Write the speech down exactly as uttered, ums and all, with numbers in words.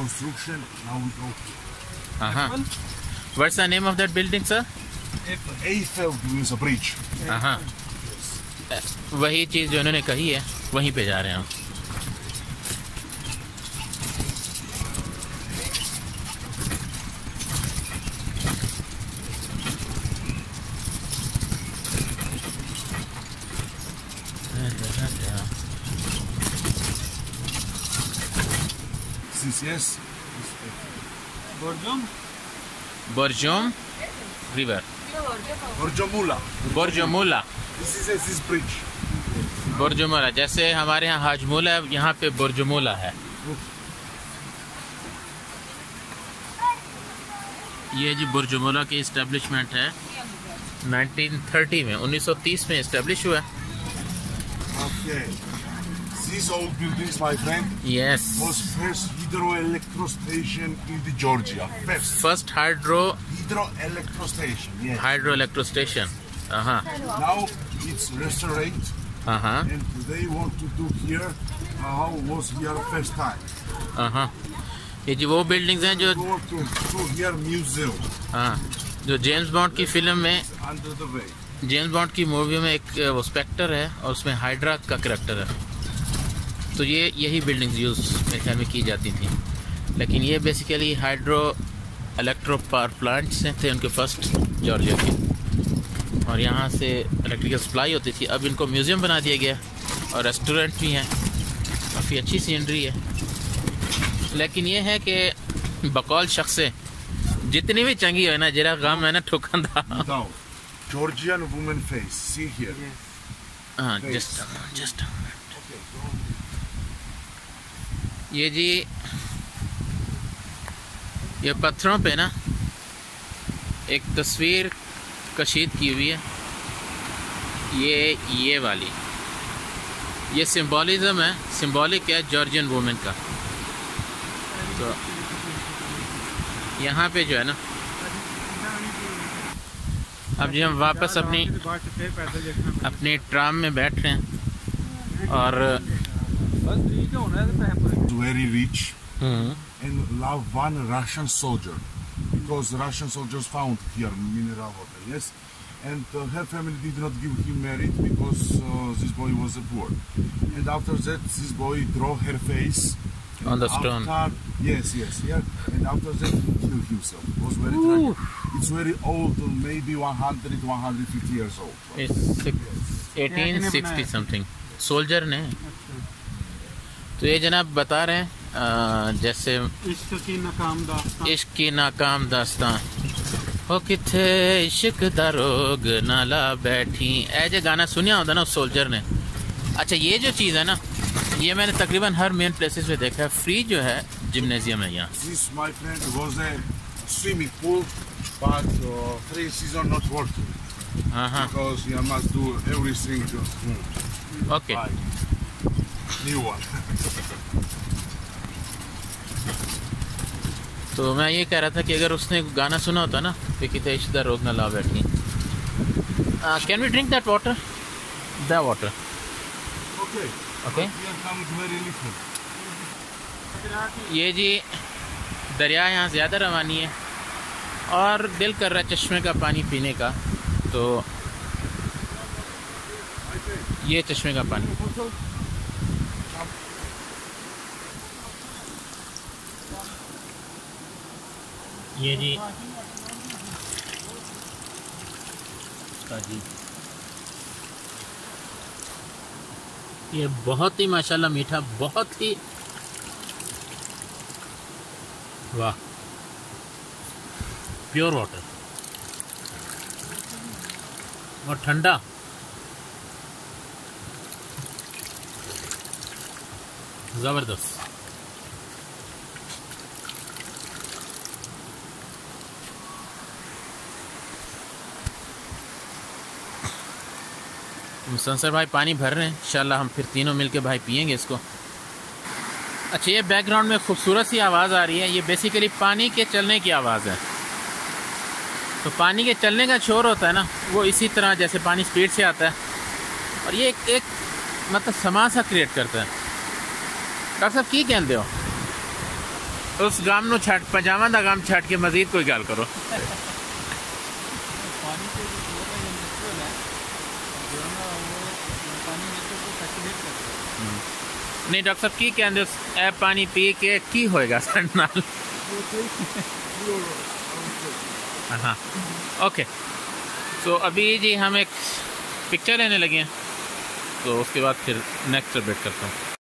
construction. Now we go. Uh huh. What's the name of that building, sir? Eiffel is a bridge. Uh huh. वही चीज जो उन्होंने कही है वहीं पे जा रहे हैं हम। Yes. Borjomi. Borjomi river. Borjomula. Borjomula. This is a, this bridge. बोरजोमोला, जैसे हमारे यहाँ हाजमोला है, यहाँ पे बोरजोमोला है। ये जी बोरजोमोला की इस्टेब्लिशमेंट है नाइनटीन थर्टी में, उन्नीस सौ तीस में इस्टेब्लिश हुआ। Okay. These old buildings, my friend, yes, was first hydroelectro station in the Georgia. First. First hydro. Hydroelectro station. Yes. Hydroelectro station. Uh huh. Now it's restored. Uh huh. And they want to do here how was here first time. Uh huh. ये जी वो buildings हैं जो Go to, to here museum. हाँ, जो James Bond की film में, Under the way. James Bond की movie में एक वो स्पेक्टर है और उसमें हाइड्रा का करैक्टर है। तो ये यही बिल्डिंग्स यूज़ मेरे ख्याल में की जाती थी। लेकिन ये basically hydro electro power plants थे उनके फर्स्ट जॉर्जिया के, और यहाँ से इलेक्ट्रिकल सप्लाई होती थी। अब इनको म्यूज़ियम बना दिया गया और रेस्टोरेंट भी हैं, काफ़ी अच्छी सीनरी है। लेकिन ये है कि बकौल शख्स से जितनी भी चंगी हो ना, जरा गम है ना ठुकन था। Georgian woman face, see here. हाँ, जस्ट जस्ट ये जी ये पत्थरों पे ना एक तस्वीर कशीद की हुई है, ये ये वाली, ये सिंबॉलिज्म है, सिंबॉलिक है जॉर्जियन वुमेन का। तो यहाँ पे जो है ना, अब जी हम वापस अपनी अपनी ट्राम में बैठ रहे हैं और very rich hmm and love one Russian soldier because Russian soldiers found here mineral water, yes, and uh, her family did not give him merit because uh, this boy was a poor, and after that this boy draw her face on the stone. After, yes, yes, yeah, and after that he killed himself. It was very tragic. It's very old, maybe one hundred, one hundred fifty years old. It's eighteen sixty something. Soldier ने। तो ये जनाब बता रहे हैं आ, जैसे इश्क की नाकाम दास्तां, इश्क की नाकाम दास्तां हो किथे इश्क दा रोग नाला बैठी, ऐ जे गाना सुनिया होता ना उस सोल्जर ने। अच्छा, ये जो चीज़ है ना, ये मैंने तकरीबन हर मेन प्लेसेस पे देखा है। फ्री जो है जिम्नेजियम है यहाँ। This, my friend, was a swimming pool, but uh, three season not working. हाँ हाँ, Because you must do everything. Okay. New one. तो मैं ये कह रहा था कि अगर उसने गाना सुना होता ना, तो कितने इश्क दा रोग ना ला बैठी। Can we drink that water? The water. Okay. Okay. Here comes very little. ये जी दरिया यहाँ ज़्यादा रवानी है और दिल कर रहा है चश्मे का पानी पीने का, तो ये चश्मे का पानी। ये जी जी ये बहुत ही माशाल्लाह मीठा, बहुत ही वाह, प्योर वाटर और ठंडा। ज़बरदस्त। संसर भाई पानी भर रहे हैं, इंशाल्लाह हम फिर तीनों मिलके भाई पियेंगे इसको। अच्छा, ये बैकग्राउंड में खूबसूरत सी आवाज़ आ रही है, ये बेसिकली पानी के चलने की आवाज़ है। तो पानी के चलने का शोर होता है ना, वो इसी तरह जैसे पानी स्पीड से आता है और ये एक, एक मतलब समा सा क्रिएट करता है। डॉक्टर साहब की कहते हो? उस गाम नु छाट पजामा दा गाम छाट के मजीद कोई गल करो। पानी के जो फ्लोर है ये नेचुरल है, जो है ना वो पानी नेचर को सैचुरेट करता है। नहीं डॉक्टर साहब की कहंदे ए पानी पी के की होएगा साडे नाल? हाँ ओके। तो अभी जी हम एक पिक्चर लेने लगे हैं, तो उसके बाद फिर नेक्स्ट अपडेट करता हूँ।